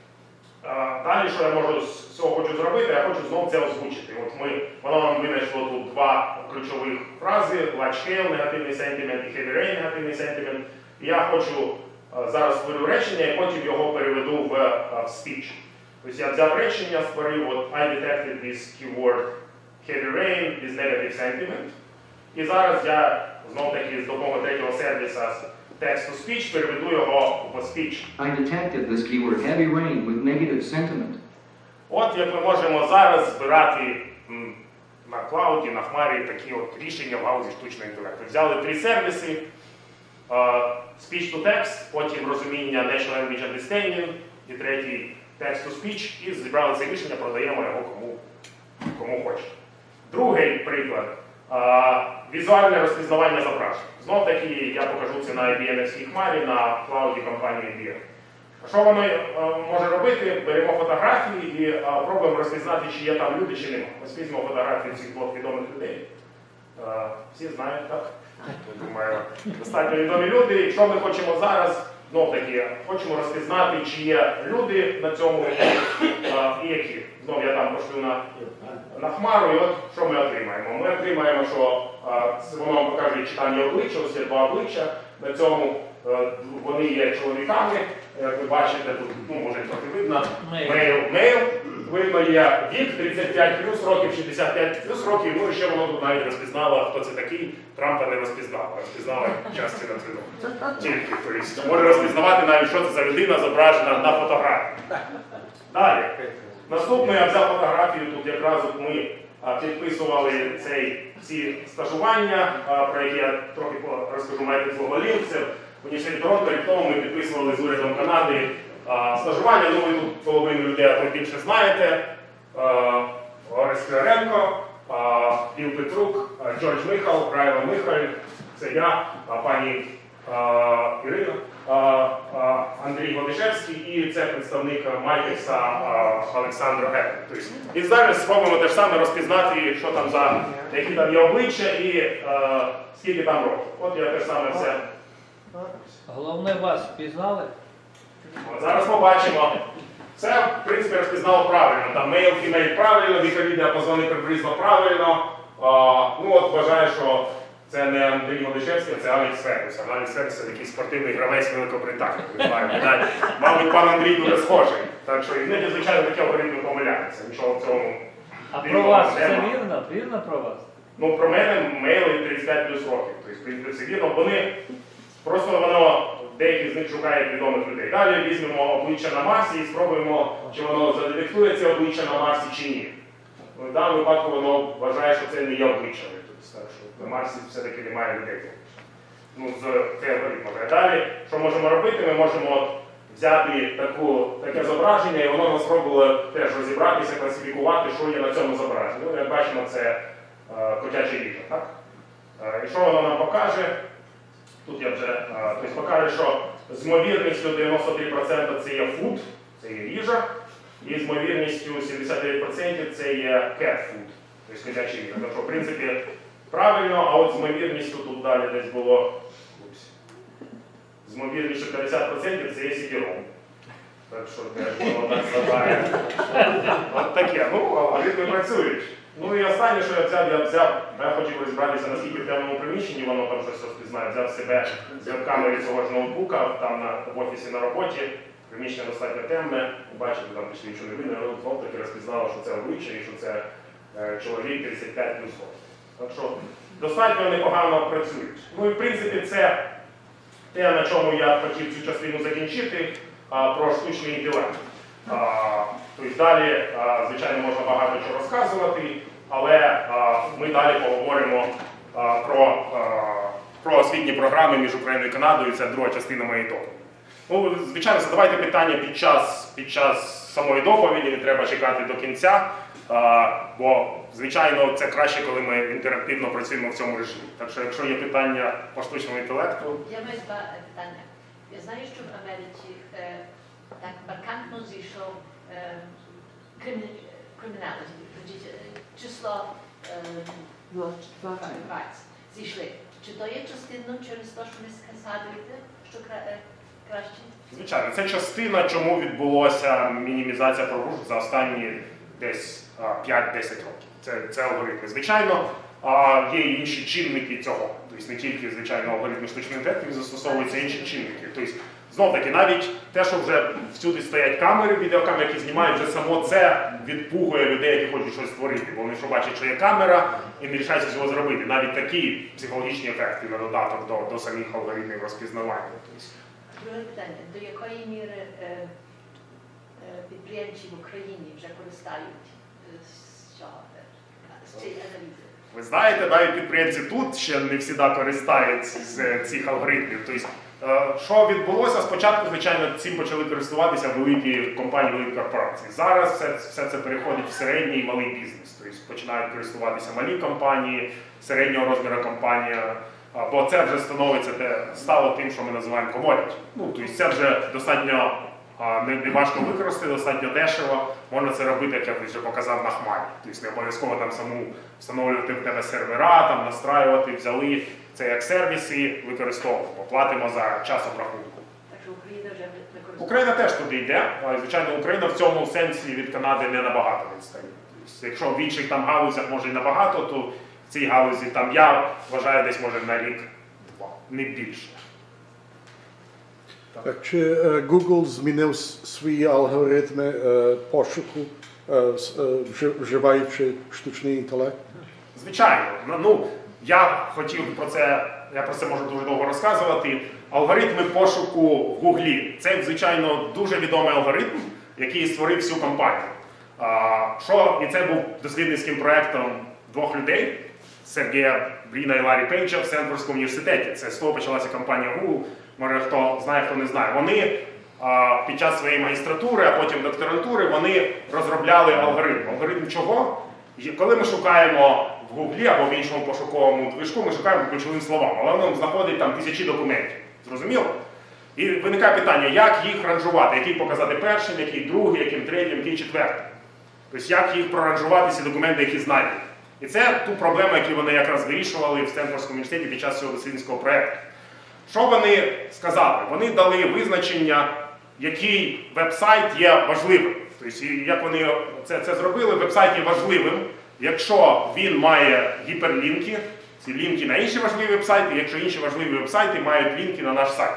а, далі, що я можу з цього хочу зробити, я хочу знову це озвучити. От ми, воно нам винайшло тут два ключових фрази, large hail, негативний sentiment, і heavy rain, негативний sentiment. І я хочу а, зараз створю речення і потім його переведу в, а, в speech. Тобто я взяв речення, створив от I detected this keyword heavy rain, this negative sentiment. І зараз я знов-таки з допомогою третього сервіса text-to-speech переведу його в speech. I detected this keyword heavy rain with negative sentiment. От як ми можемо зараз збирати м, на клауді, на хмарі такі от рішення в галузі штучного інтелекту. Взяли три сервіси, uh, speech-to-text, потім розуміння Natural Language Understanding і третій text-to-speech, і зібрали це рішення, продаємо його кому, кому хоче. Другий приклад. Uh, візуальне розпізнавання зображень. Знов таки я покажу це на ай бі ем-овській хмарі, на клауді компанії ай бі ем. Що воно uh, може робити? Беремо фотографії і uh, пробуємо розпізнати, чи є там люди, чи нема. Ось візьмемо фотографії цих двох відомих людей. Uh, всі знають, так? Я думаю, достатньо відомі люди. І що ми хочемо зараз? Знов таки, хочемо розпізнати, чи є люди на цьому uh, і які. Знов я там пошлю на, на хмару, і от що ми отримаємо? Ми отримаємо, що а, воно вам покаже, чи там є обличчя, ось є два обличчя. На цьому а, вони є чоловіками. Як ви бачите, тут, ну, може трохи видно, мейл, мейл. Видно є вік тридцять п'ять плюс років, шістдесят п'ять плюс років, ну і ще воно тут навіть розпізнало, хто це такий. Трампа не розпізнала, розпізнала часті на цьому. Тільки, тобто, може розпізнавати навіть, що це за людина зображена на фотографії. Далі. Наступно я взяв фотографію, тут якраз от ми а, підписували цей, ці стажування, а, про які я трохи розкажу, маєте слово лінк. Це в університеті Торонто, рік тому ми підписували з урядом Канади а, стажування. Ну, ви тут половину людей, а ви більше знаєте. Орес Кляренко, Біл Петрук, Джордж Михал, Райла Михаль, це я, а, пані Ірина, Андрій Годишевський і це представник Майтекса Олександр Роmanko. Тобто, і зараз спробуємо теж саме розпізнати, що там за, які там є обличчя і скільки там років. От я теж саме все. Головне, вас впізнали? От зараз побачимо. Це, в принципі, розпізнало правильно. Там мейл, фімейл правильно, вікові діапазони приблизно правильно. Ну от вважаю, що це не Андрій Годишевський, це Алекс Фергюсон. Алекс Фергюсон такий спортивний гравець Великобританії. Мабуть, пан Андрій дуже схожий. Так що іноді, звичайно, такі алгоритми помиляються. Нічого в цьому. А про вас це вірно? Вірно про вас? Ну, про мене мейли тридцять п'ять плюс років. Тобто, в принципі, все вірно. Вони, просто воно, деякі з них шукають відомих людей. Далі візьмемо обличчя на Марсі і спробуємо, чи воно задетектує це обличчя на Марсі чи ні. В даному випадку воно вважає, що це не є обличчя. Так що на Марсі все-таки немає людей. Ну, з алгоритмами. А далі, що можемо робити? Ми можемо взяти таку, таке зображення, і воно нас спробувало теж розібратися, класифікувати, що є на цьому зображенні. Ну, як бачимо, це е, котяче їжа. Так? Е, і що воно нам покаже? Тут я вже е, тобто покаже, що з ймовірністю дев'яносто три відсотки це є фуд, це є їжа, і з ймовірністю сімдесят дев'ять відсотків це є cat food, тобто котяча їжа. Тобто, в принципі, правильно, а от з ймовірністю тут далі десь було, упс, з ймовірністю п'ятдесят відсотків це є сідіром. Так що теж воно так задає. От таке, ну, алгоритми працюють. Ну і останнє, що я взяв, я взяв, я хотів розібратися, наскільки в темному приміщенні, воно там щось розпізнає, взяв себе з веб-камери цього ж ноутбука, там на, в офісі на роботі, приміщення достатньо темне, бачите, там пішли нічого не видно, але знов таки розпізнало, що це обличчя і що це е, чоловік тридцять п'ять плюс років. Так що достатньо непогано працюють. Ну і в принципі це те, на чому я хотів цю частину закінчити, а, про штучний інтелект. А, тобто далі, а, звичайно, можна багато чого розказувати, але а, ми далі поговоримо а, про, а, про освітні програми між Україною і Канадою, це друга частина моєї доповіді. Ну, звичайно, задавайте питання під час, під час самої доповіді, не треба чекати до кінця. А, бо, звичайно, це краще, коли ми інтерактивно працюємо в цьому режимі. Так що, якщо є питання по штучному інтелекту... Я маю два питання. Я знаю, що в Америці е, так маркантно зійшов е, криміналізм, число е, вбивць зійшли. Чи то є частиною через те, що ви згадуєте, що кра, е, краще? Звичайно, це частина, чому відбулося мінімізація порушень за останні десь п'ять-десять років. Це, це алгоритми. Звичайно, є і інші чинники цього. Тобто не тільки, звичайно, алгоритми штучного інтелекту, застосовуються інші чинники. Тобто, знов-таки, навіть те, що вже всюди стоять камери, відеокамери, які знімають, вже само це відпугує людей, які хочуть щось створити. Бо вони що бачать, що є камера, і не рішаються цього зробити. Навіть такі психологічні ефекти на додаток до, до самих алгоритмів розпізнавання. Тобто, друге питання. До якої міри е, е, підприємці в Україні вже користають з цього, з цієї аналізи? Ви знаєте, навіть підприємці тут ще не завжди користаються з цих алгоритмів. Тобто, що відбулося? Спочатку, звичайно, цим почали користуватися великі компанії, великі корпорації. Зараз все, все це переходить в середній і малий бізнес. Тобто починають користуватися малі компанії, середнього розміру компанія, бо це вже становиться, стало тим, що ми називаємо commodity. Ну, тобто це вже достатньо не, не важко використати, достатньо дешево. Можна це робити, як я вже показав, на хмарі. Тобто не обов'язково там саму встановлювати в тебе сервера, там настраювати, взяли це як сервіси, використовуємо, платимо за час обрахунку. Так що Україна вже не користується? Україна теж туди йде. Звичайно, Україна в цьому сенсі від Канади не набагато відстає. Тобто, якщо в інших там галузях може і набагато, то в цій галузі там я вважаю десь може на рік-два, не більше. Так. Так, чи е, Google змінив свої алгоритми е, пошуку, е, вживаючи штучний інтелект? Звичайно. Ну, я хотів про це, я про це можу дуже довго розказувати. Алгоритми пошуку в Гуглі – це, звичайно, дуже відомий алгоритм, який створив всю компанію. А, що, і це був дослідницьким проєктом двох людей, Сергія Бріна і Ларі Пейджа в Стенфордському університеті. Це з того почалася компанія Google. Може, хто знає, хто не знає. Вони а, під час своєї магістратури, а потім докторантури, вони розробляли алгоритм. Алгоритм чого? Коли ми шукаємо в Гуглі або в іншому пошуковому движку, ми шукаємо ключовим словам, але воно знаходить там тисячі документів. Зрозуміло? І виникає питання, як їх ранжувати, який показати першим, який другий, яким третім, який четвертим. Тобто, як їх проранжувати, ці документи, які знайдені. І це ту проблему, яку вони якраз вирішували в Стенфордському університеті під час цього дослідницького проєкту. Що вони сказали? Вони дали визначення, який веб-сайт є важливим. Тобто, як вони це, це зробили, веб-сайт є важливим, якщо він має гіперлінки, ці лінки на інші важливі веб-сайти, якщо інші важливі веб-сайти мають лінки на наш сайт.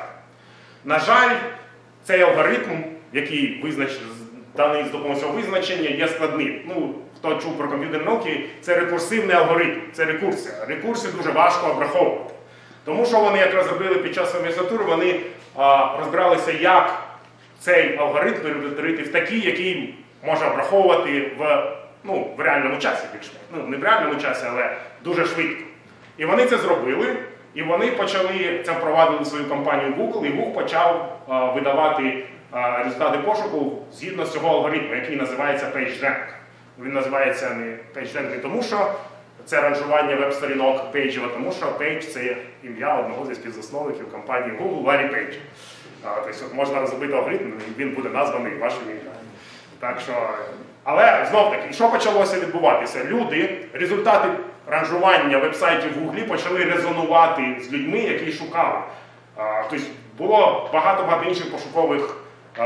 На жаль, цей алгоритм, який визнач... даний з допомогою цього визначення, є складним. Ну, хто чув про комп'ютерні науки, це рекурсивний алгоритм, це рекурсія. Рекурсію дуже важко обраховувати. Тому що вони якраз зробили під час магістратури, вони а, розбиралися, як цей алгоритм перетворити в такий, який може обраховувати в, ну, в реальному часі більш. Ну, не в реальному часі, але дуже швидко. І вони це зробили, і вони почали, це впровадили свою компанію Google, і Google почав а, видавати а, результати пошуку згідно з цього алгоритму, який називається PageRank. Він називається не PageRank не тому, що це ранжування веб-сторінок Page, а тому що Page – це ім'я одного зі співзасновників компанії Google, Ларі Page. Тобто можна розробити алгоритм, він буде названий вашим ім'ям. Так що, але знов-таки, що почалося відбуватися? Люди, результати ранжування веб-сайтів в Гуглі почали резонувати з людьми, які шукали. Тобто було багато-багато інших пошукових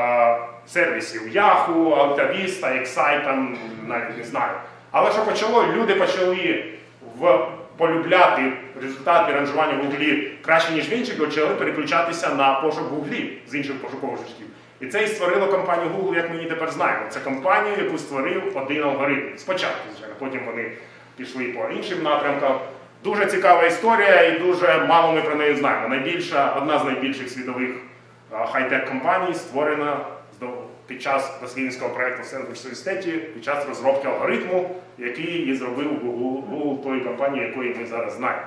сервісів. Yahoo, AltaVista, Excite, там, навіть не знаю. Але що почало? Люди почали в, полюбляти результати ранжування в Гуглі краще, ніж в інших, почали переключатися на пошук в Гуглі з інших пошукових шляхів. І це і створило компанію Google, як ми її тепер знаємо. Це компанія, яку створив один алгоритм. Спочатку, звичайно, потім вони пішли по іншим напрямкам. Дуже цікава історія і дуже мало ми про неї знаємо. Найбільша, одна з найбільших світових хай-тек компаній створена під час дослідницького проєкту в Стенфордському університеті, під час розробки алгоритму, який і зробив Google, Google тої компанії, якої ми зараз знаємо.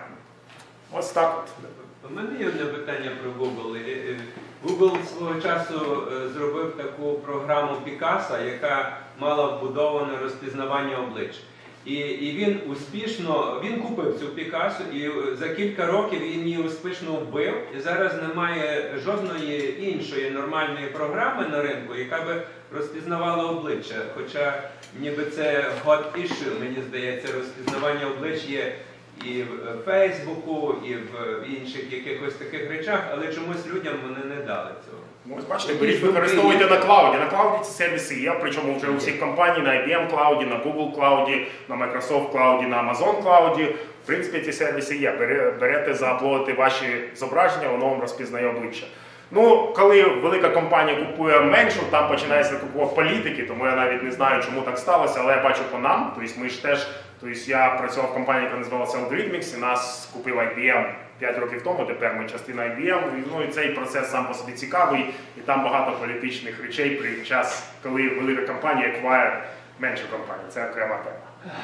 Ось так от. У мене є одне питання про Google. Google свого часу зробив таку програму Picasso, яка мала вбудоване розпізнавання облич. І, і він успішно, він купив цю Picasso, і за кілька років він її успішно вбив, і зараз немає жодної іншої нормальної програми на ринку, яка би розпізнавала обличчя. Хоча ніби це hot issue, мені здається, розпізнавання облич є і в Фейсбуку, і в інших якихось таких речах, але чомусь людям вони не дали цього. Ну, ось бачите, беріть, використовуйте на клауді. На клауді ці сервіси є, причому вже у всіх компаній, на ай бі ем клауді, на Google клауді, на Microsoft клауді, на Amazon клауді. В принципі, ці сервіси є. Берете, зааплодите ваші зображення, воно вам розпізнає обличчя. Ну, коли велика компанія купує меншу, там починається купувати політики, тому я навіть не знаю, чому так сталося, але я бачу по нам. Тобто ми ж теж, тобто я працював в компанії, яка називалася Algorithmics, і нас купив ай бі ем п'ять років тому, тепер ми частина ай бі ем. Ну і цей процес сам по собі цікавий, і там багато політичних речей при час, коли велика компанія acquire меншу компанію. Це окрема тема.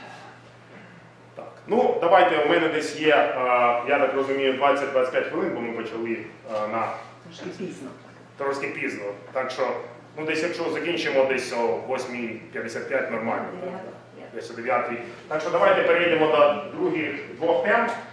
Так. Ну, давайте, у мене десь є, я так розумію, двадцять-двадцять п'ять хвилин, бо ми почали на... Трошки пізно. Трошки пізно. Так що, ну десь якщо закінчимо десь о восьмій п'ятдесят п'ять нормально. Десь о дев'ятій. Так що давайте перейдемо до других двох тем.